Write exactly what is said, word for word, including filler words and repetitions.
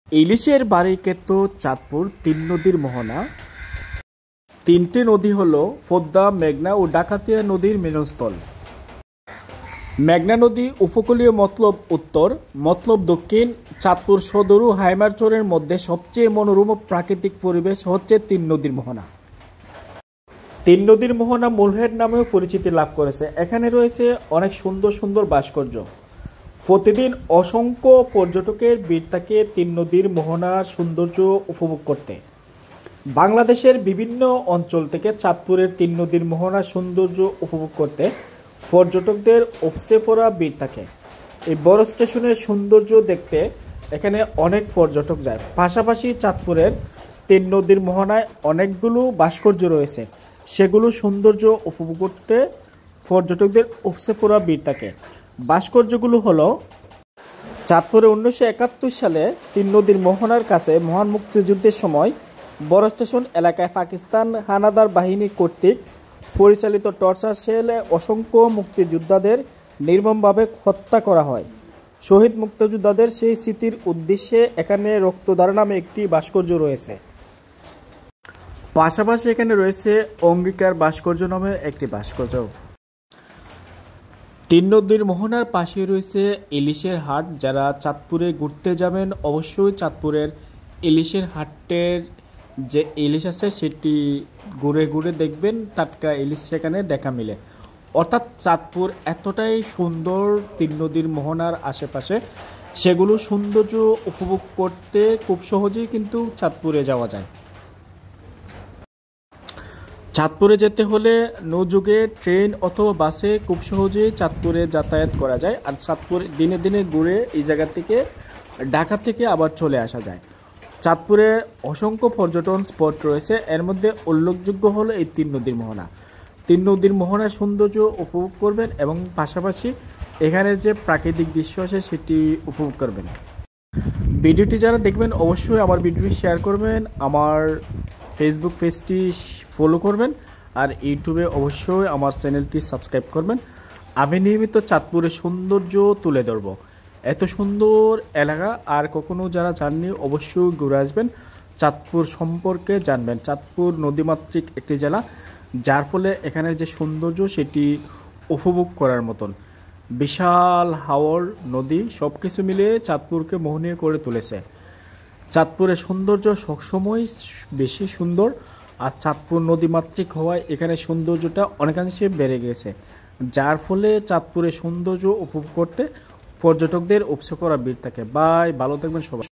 ইলিশের বাড়ি কিন্তু চাঁদপুর তিন নদীর মোহনা। তিনটি নদী হলো পদ্মা, মেঘনা ও ডাকাতিয়া নদীর মিলনস্থল। মেঘনা নদী উপকূলীয় মতলব উত্তর, মতলব দক্ষিণ। চাঁদপুর সদর ও হাইমারচরের মধ্যে সবচেয়ে মনোরম প্রাকৃতিক পরিবেশ হচ্ছে তিন নদীর মোহনা। তিন নদীর মোহনা মূলহেড নামেও পরিচিতি লাভ করেছে। এখানে রয়েছে অনেক সুন্দর সুন্দর ভাস্কর্য। প্রতিদিন অসংখ্য পর্যটকের ভিড় থাকে তিন নদীর মোহনার সৌন্দর্য উপভোগ করতে। বাংলাদেশের বিভিন্ন অঞ্চল থেকে চাঁদপুরের তিন নদীর মোহনার সৌন্দর্য উপভোগ করতে পর্যটকদের উপচে পড়া ভিড় থাকে। এই বড় স্টেশনের সৌন্দর্য দেখতে এখানে অনেক পর্যটক যায়। পাশাপাশি চাঁদপুরের তিন নদীর মোহনায় অনেকগুলো ভাস্কর্য রয়েছে, সেগুলো সৌন্দর্য উপভোগ করতে পর্যটকদের উপচে পড়া ভিড় থাকে। ভাস্কর্যগুলো হলো চাঁদপুরে উনিশশো একাত্তর সালে তিন নদীর মোহনার কাছে মহান মুক্তিযুদ্ধের সময় বড় স্টেশন এলাকায় পাকিস্তান হানাদার বাহিনী কর্তৃক পরিচালিত টর্চার সেলে অসংখ্য মুক্তিযোদ্ধাদের নির্মমভাবে হত্যা করা হয়। শহীদ মুক্তিযোদ্ধাদের সেই স্মৃতির উদ্দেশ্যে এখানে রক্তধারা নামে একটি ভাস্কর্য রয়েছে। পাশাপাশি এখানে রয়েছে অঙ্গীকার ভাস্কর্য নামে একটি ভাস্কর্য। তিন নদীর মোহনার পাশে রয়েছে ইলিশের হাট। যারা চাঁদপুরে ঘুরতে যাবেন অবশ্যই চাঁদপুরের ইলিশের হাটের যে ইলিশ আছে সেটি ঘুরে ঘুরে দেখবেন, টাটকা ইলিশ সেখানে দেখা মিলে। অর্থাৎ চাঁদপুর এতটাই সুন্দর তিন নদীর মোহনার আশেপাশে, সেগুলো সৌন্দর্য উপভোগ করতে খুব সহজেই কিন্তু চাঁদপুরে যাওয়া যায়। চাঁদপুরে যেতে হলে নৌযোগে ট্রেন অথবা বাসে খুব সহজেই চাঁদপুরে যাতায়াত করা যায়। আর চাঁদপুর দিনে দিনে ঘুরে এই জায়গা থেকে ঢাকা থেকে আবার চলে আসা যায়। চাঁদপুরে অসংখ্য পর্যটন স্পট রয়েছে, এর মধ্যে উল্লেখযোগ্য হলো এই তিন নদীর মোহনা। তিন নদীর মোহনার সৌন্দর্য উপভোগ করবেন এবং পাশাপাশি এখানে যে প্রাকৃতিক দৃশ্য আছে সেটি উপভোগ করবেন। ভিডিওটি যারা দেখবেন অবশ্যই আমার ভিডিওটি শেয়ার করবেন, আমার ফেসবুক পেজটি ফলো করবেন, আর ইউটিউবে অবশ্যই আমার চ্যানেলটি সাবস্ক্রাইব করবেন। আমি নিয়মিত চাঁদপুরের সৌন্দর্য তুলে ধরব। এত সুন্দর এলাকা আর কখনো যারা জাননি অবশ্যই ঘুরে আসবেন, চাঁদপুর সম্পর্কে জানবেন। চাঁদপুর নদীমাতৃক একটি জেলা, যার ফলে এখানের যে সৌন্দর্য সেটি উপভোগ করার মতন। বিশাল হাওর, নদী সব কিছু মিলিয়ে চাঁদপুরকে মোহনীয় করে তুলেছে। চাঁদপুরের সৌন্দর্য সবসময় বেশি সুন্দর, আর চাঁদপুর নদীমাতৃক হওয়ায় এখানে সৌন্দর্যটা অনেকাংশে বেড়ে গেছে, যার ফলে চাঁদপুরের সৌন্দর্য উপভোগ করতে পর্যটকদের উপচে পড়া ভিড় থাকে। বাই, ভালো থাকবেন সবাই।